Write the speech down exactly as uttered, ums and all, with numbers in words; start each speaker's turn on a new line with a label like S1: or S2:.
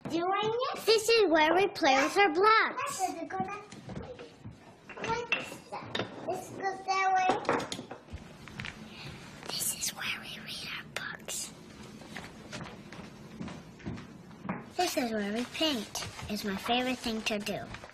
S1: doing it?
S2: This is where we play with our blocks.
S1: This goes that way.
S2: This is where we read our books. This is where we paint. It's my favorite thing to do.